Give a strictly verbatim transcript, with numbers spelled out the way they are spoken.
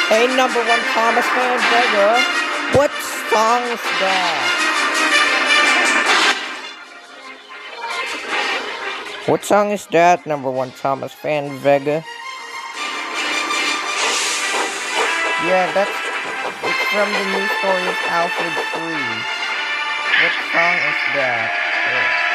Hey, number one Thomas Van Vega, what song is that? What song is that, number one Thomas Van Vega? Yeah, that's it's from the new story of Alfred three. What song is that? Oh.